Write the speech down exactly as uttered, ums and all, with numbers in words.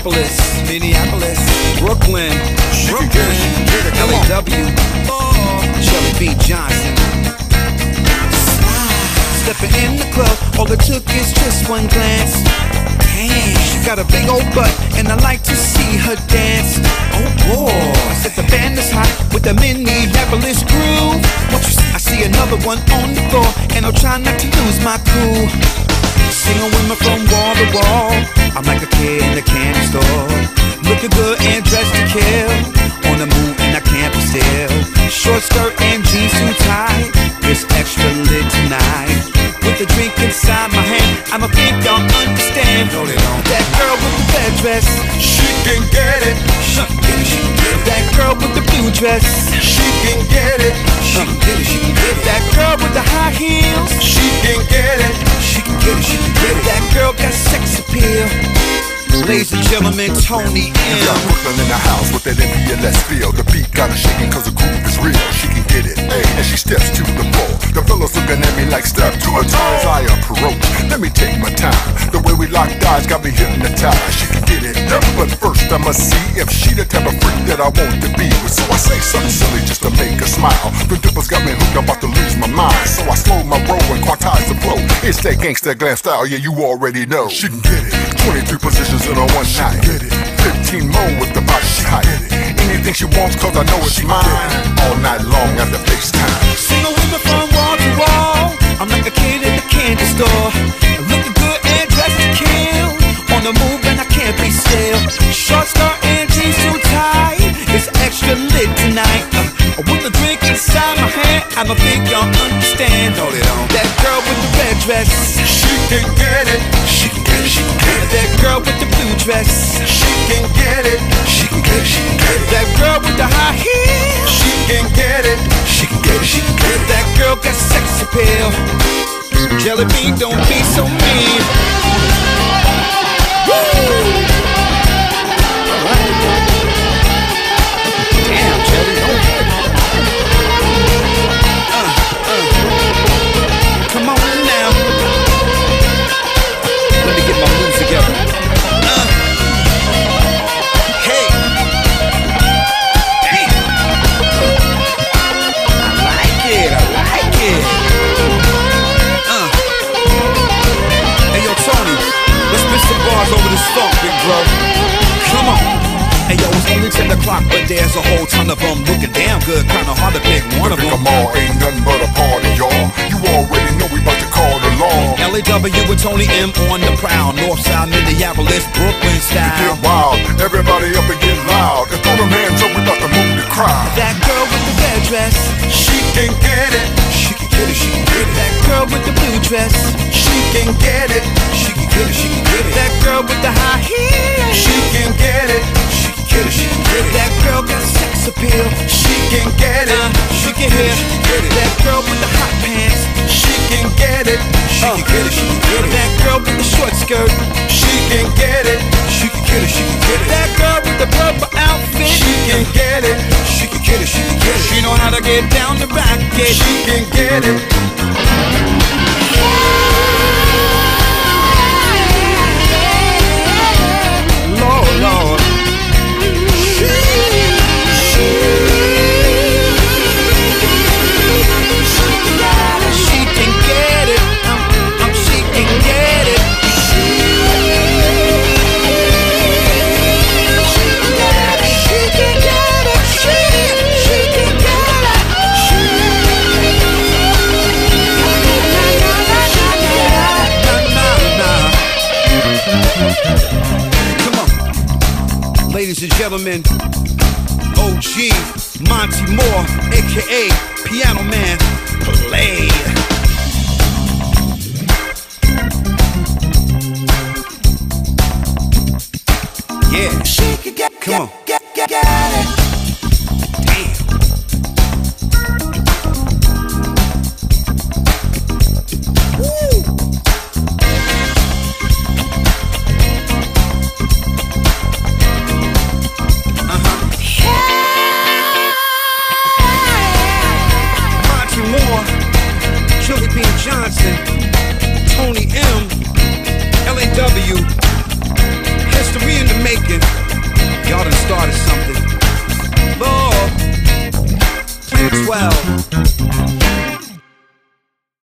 Minneapolis, Minneapolis, Brooklyn, Brooklyn, L A W, oh, Jellybean Johnson. Stepping in the club, all it took is just one glance. Damn, she got a big old butt, and I like to see her dance. Oh boy, said the band is hot with the Minneapolis groove. What you see? I see another one on the floor, and I'll try not to lose my cool. Singing women from wall to wall, I'm like a kid in the candy store. Looking good and dressed to kill, on the move and I can't be still. Short skirt and jeans too tight, it's extra lit tonight. With a drink inside my hand, I'ma think y'all understand. No, they don't. That girl with the red dress, she can get it. She can get it, she can get it. That girl with the blue dress, she can get it. She can get it, she can get it. That girl with the high heels, she can get it. She can get it, she can get it. That girl got sex appeal. Ladies and gentlemen, Tony and got Brooklyn in the house with that N P L S feel. The beat got her shaking cause the groove is real. She can get it, hey, and she steps to the floor. The fellas looking at me like step to a toe. As I approach, let me take my time. The way we locked eyes got me hypnotized. She can get it, but first I must see if she the type of freak that I want to be with. So I say something silly just to make her smile. The dimples got me hooked, I'm about to lose my mind. So I slow my roll and quantize the flow. It's that gangsta glam style, yeah, you already know. She can get it, twenty-three positions in a one night. Get it, fifteen more with the body tight. Anything she wants cause I know it's mine. All night long at the FaceTime. Single women from wall to wall, I'm like a kid at the candy store. Looking good and dressed to kill, on the move and I can't be still. Short skirt and jeans too tight, it's extra lit tonight. uh, With a drink inside my hand, I'ma think y'all understand. No, they don't. That girl with the red dress, she can get it. She can get it, she can get it. That girl with the blue dress, she can get it. She can get it, she can get it. That girl with the high heels, she can get it. She can get it, she can get it. That girl got sex appeal. Jellybean, don't be so mean. Woo! Damn, Jelly, don't hurt. Uh, uh. Come on now. Let me get my moves together. Uh. Hey. Damn. I like it, I like it. Uh. Hey, yo, Tony, let's spit some bars over this funk, big bro. Come on. Hey, yo, it's only ten o'clock, but there's a whole ton of them looking damn good. Kinda hard to pick one of them. Come on, ain't nothing but a party, y'all. You already know we about to call the law. L A W with Tony M on the prowl. Northside, Minneapolis, Brooklyn style. Get wild, everybody up and get loud. And throw them hands up, we about to move the crowd. That girl with the red dress, she can get it. She can get it, she can get it. That girl with the blue dress, she can get it. She can get it, she can get it. That girl with the high heels, she can get it. She can get it, she can get it. That girl got sex appeal. She can get it. Uh, she can hit it. That girl with the hot pants, she can get it. She uh, can get it, she can get it. That girl with the short skirt, she can get it. She can get it, she can get it. That girl with the rubber outfit, she can get it. She can get it, she can get it. She know how to get down the back, yeah. She can get it. Lord, Lord. Ladies and gentlemen, O G Monte Moir, aka Piano Man, play. Yeah, she could get, come on, get, get, get it. Jellybean Johnson, Tony M, L A W, history in the making. swell.